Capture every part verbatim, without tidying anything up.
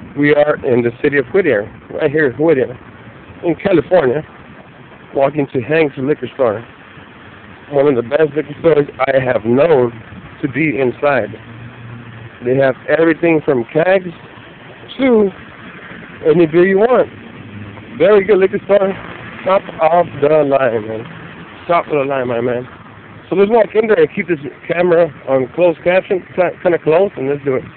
We are in the city of Whittier, right here in Whittier, in California, walking to Hank's liquor store. One of the best liquor stores I have known to be inside. They have everything from kegs to any beer you want. Very good liquor store. Top of the line, man. Top of the line, my man. So let's walk in there and keep this camera on closed caption, kind of close, and let's do it.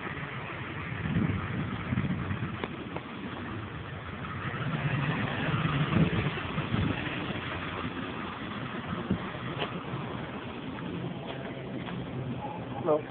No.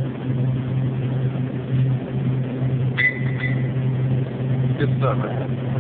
Good stuff, man.